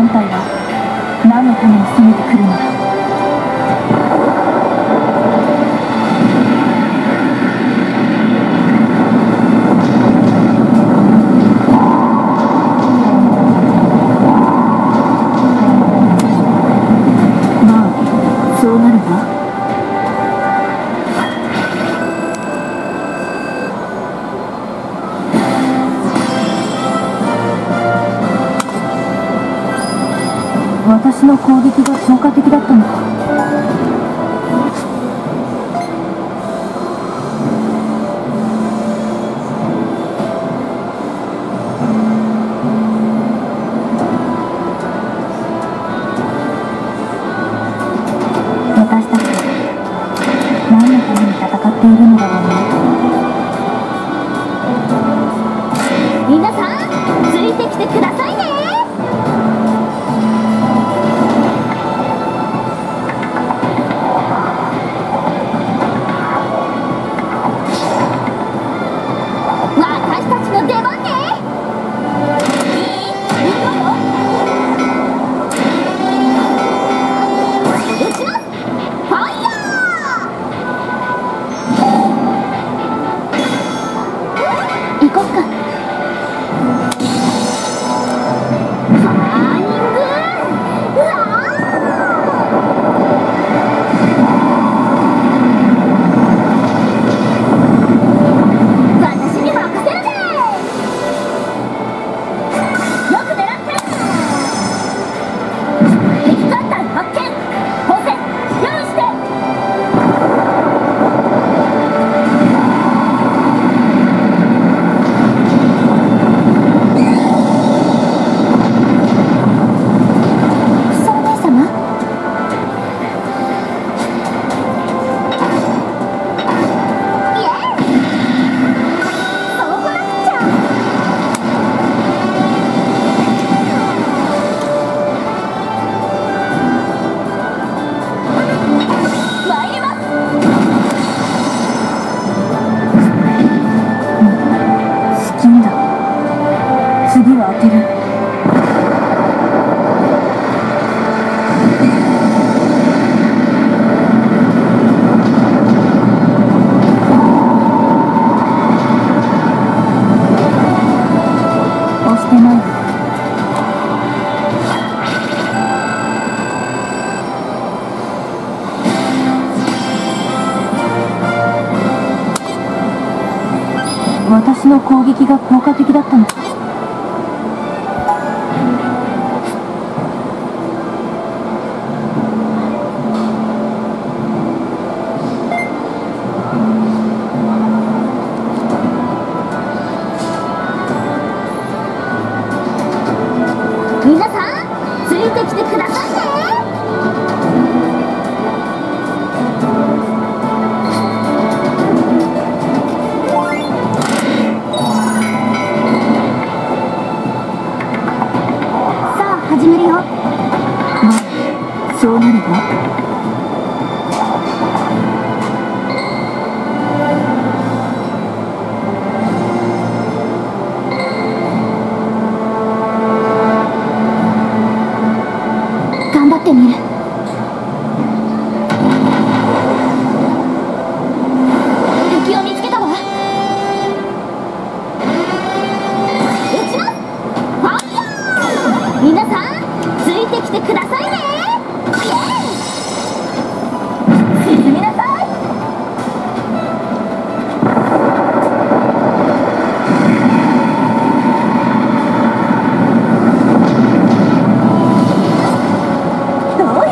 軍隊は何のために攻めてくるのだ。私の攻撃が効果的だったのか。私たちは何のために戦っているのだろうね。皆さんついてきてくださいね。私の攻撃が効果的だったのか。皆さんついてきてくださいね。始めるよ。まあ、そうなるわ。頑張ってみる。敵を見つけたわ。撃ちます。ファイヤー。皆さんついてきてくださいね。イエーイ。沈みなさい。どう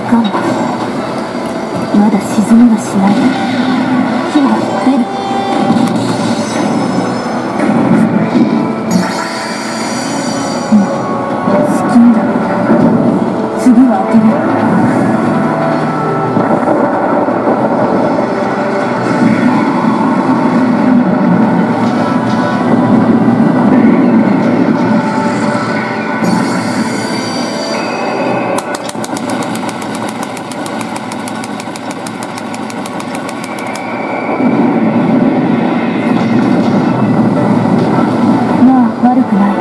かん。まだ沈みはしない。火が出る。資金だ。次は当てる。悪くない。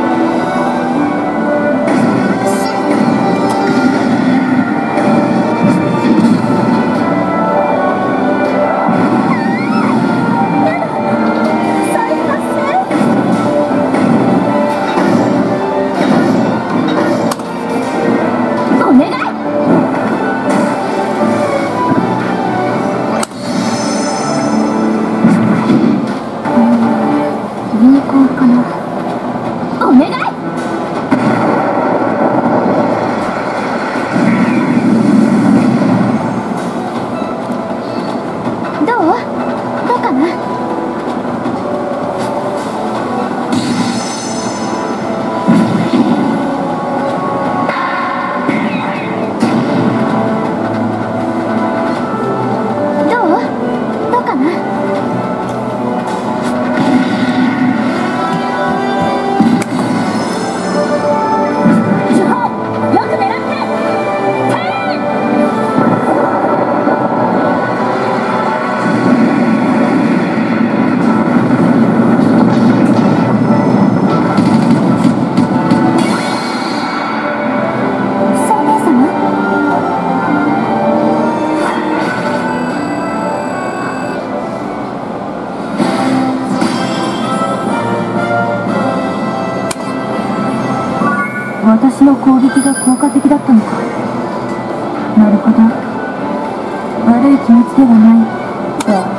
私の攻撃が効果的だったのか。なるほど。悪い気持ちではないが、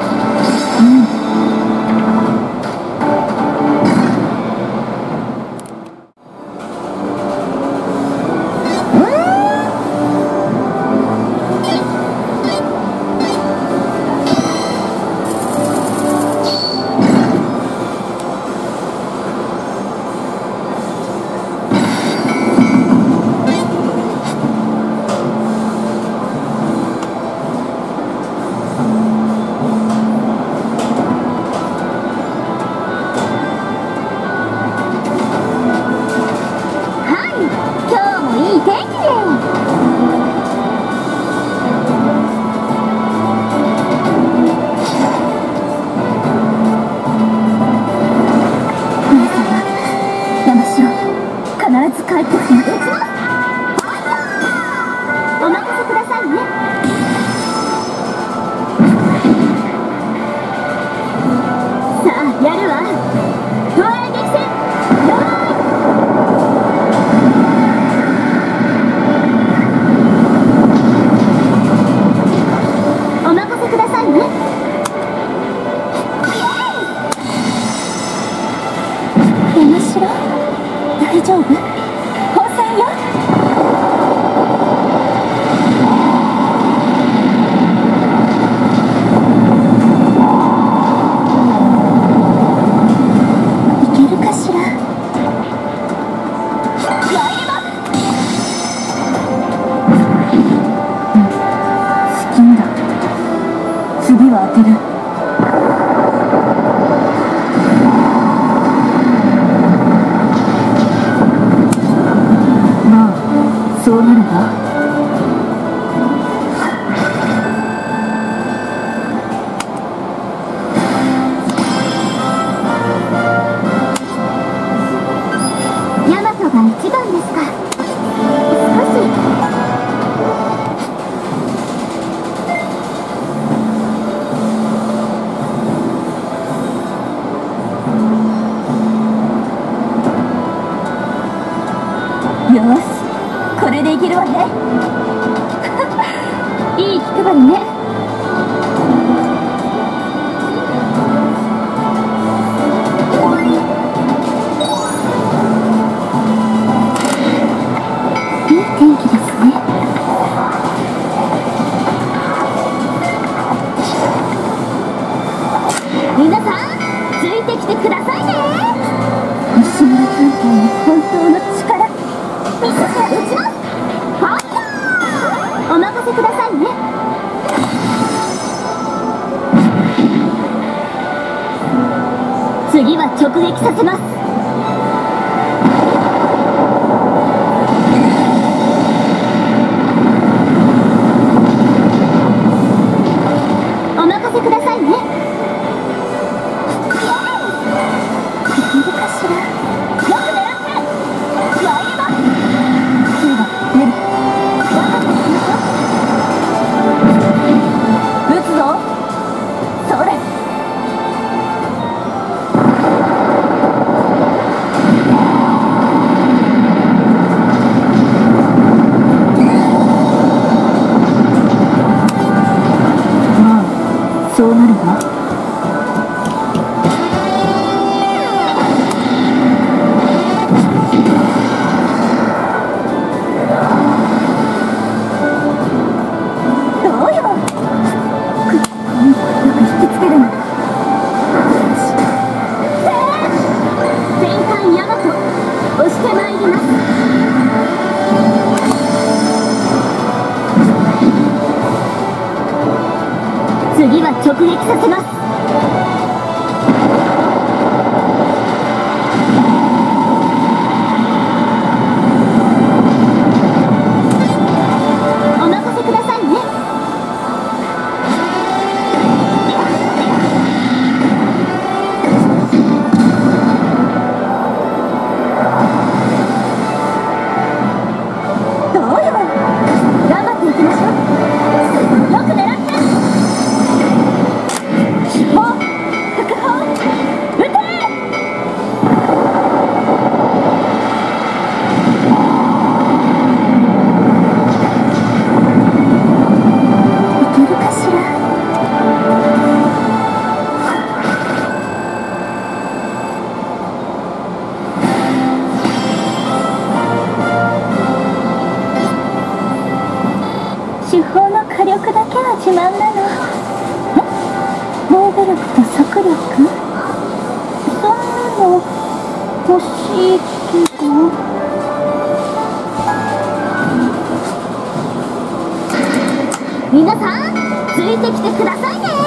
大丈夫？放線よ。いけるかしら。資金だ。次は当てる。そうなればヤマトが一番ですか。少しよし、これでいけるわね。いい気配りね。いい天気ですね。 志村探偵の本当の力見せて打ちます。ファイヤー！お任せくださいね。次は直撃させます。お任せくださいね。いけるかしら。よく狙ってやれば手が出る。撃つぞ。それ。そうなるわ。どうよ。よく引きつけるの。戦艦ヤマト押してまいります。次は直撃させます。お任せくださいね。どうよ。頑張っていきましょう。よく狙って。手法の火力だけは自慢なの。防御力と速力、そんなの欲しいけど。皆さんついてきてくださいね。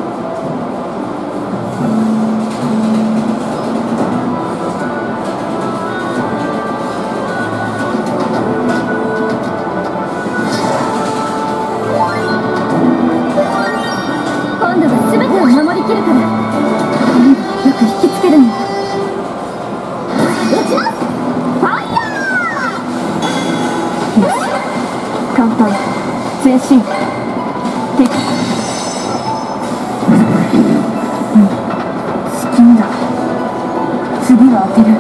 守りきるから、よく引きつけるんだ。撃ちます。ファイヤー！よし、簡単、前進、敵。至近だ。次は当てる。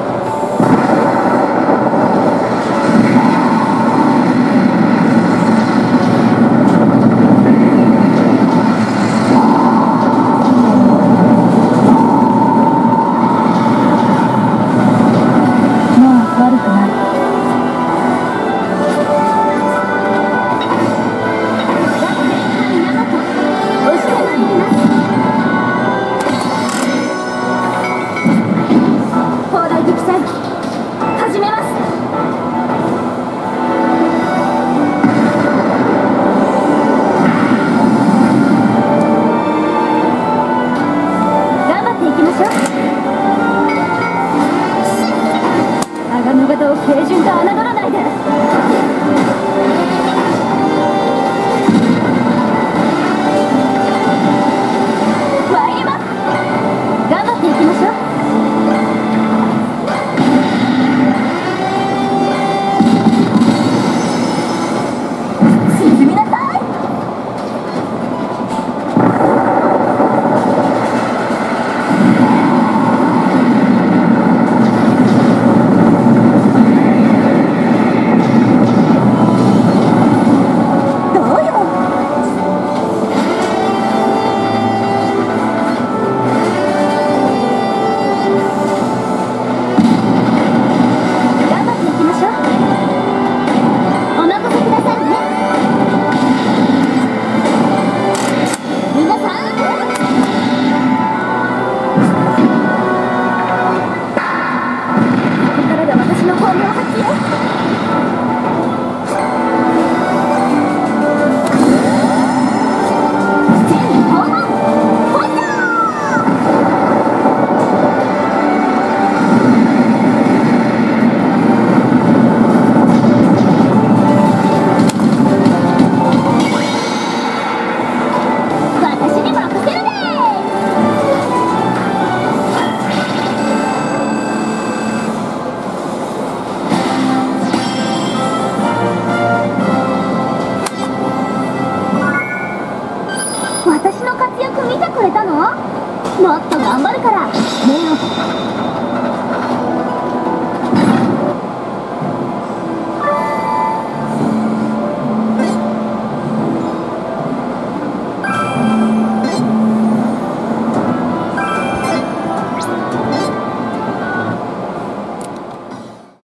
平準と侮らないで。参ります。頑張っていきましょう。沈みなさい。 てくれたの？もっと頑張るからね。